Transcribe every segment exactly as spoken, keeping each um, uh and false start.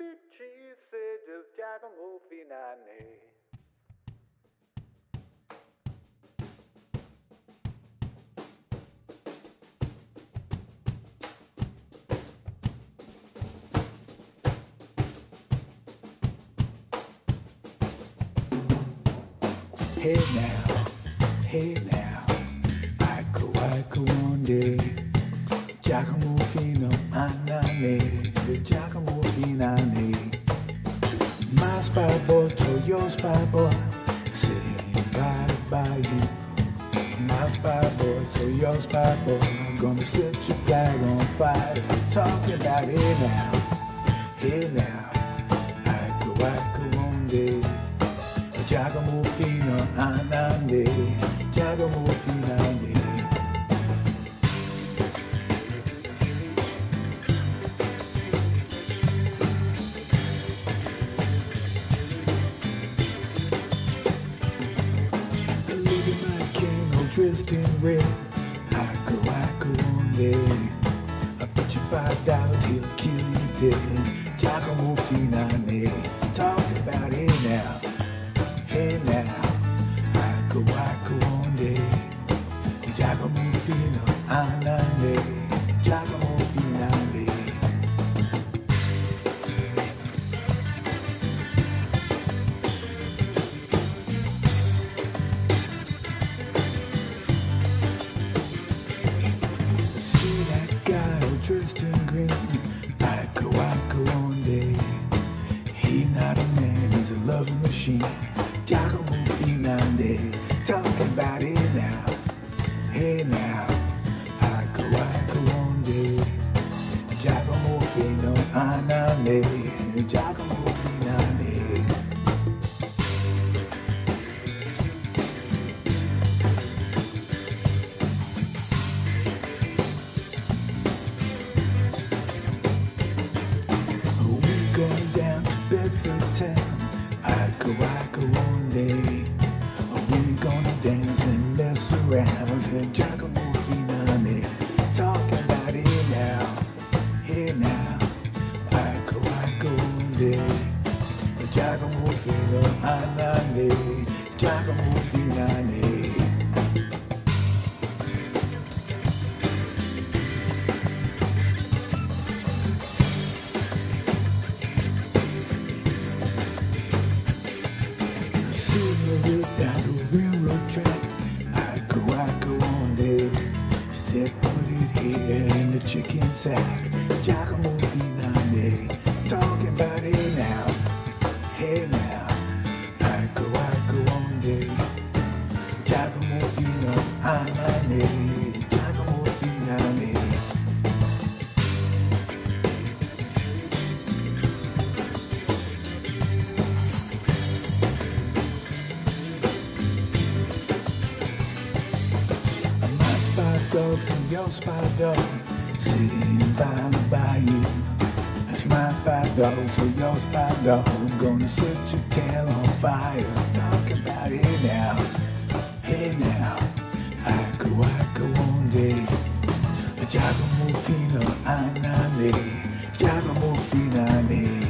Piccise del Giacomo Finale. Hey now, hey now, ecco ecco one day, Giacomo fino a nane, Giacomo finale. My spy boy to your spy boy, sitting right by you. My spy boy to your spy boy, I'm gonna set your flag on fire. Talking about hey now, hey now, ecco ecco one day. Giacomo fino a nane, Giacomo finale. Look at my king, all dressed in red. I go, I go one day. I bet you five dollars he'll kill you dead. Giacomo finale. Talk about it now. Hey now, I go, I go one day. Giacomo fino a nane, Giacomo finale. See that guy all dressed in green. I go, I go one day. He's not a man, he's a loving machine. Giacomo finale, talking about it now. Hey now, I go, I go one day. Giacomo fino a nane, Giacomo finale. We going down to Bedford town. I go, I go one day. We gonna dance and mess around. And Giacomo finale, talking about it now. Hey now, I go, I go one day. Giacomo fino a nane, Giacomo finale. Down the railroad track, I go, I go one day. She said, put it here in the chicken sack. Giacomo finale, talking about it now. Hey now, I go, I go one day. Giacomo fino a nane, Giacomo finale. Dogs and your spy dog sitting by the bayou. That's my spy dog, so your spy dog. I'm gonna set your tail on fire. Talk about it now. Hey now, I go, I go one day. Giacomo fino a nane, Giacomo finale.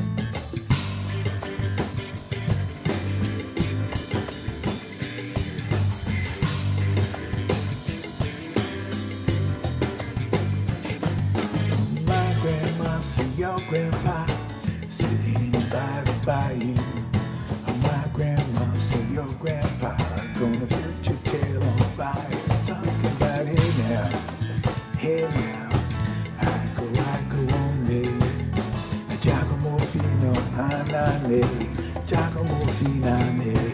Your grandpa sitting by the bayou. My grandma said your grandpa gonna set your tail on fire. Talking about it now. Hey now, I go, I go one day. Giacomo fino a nane, Giacomo finale.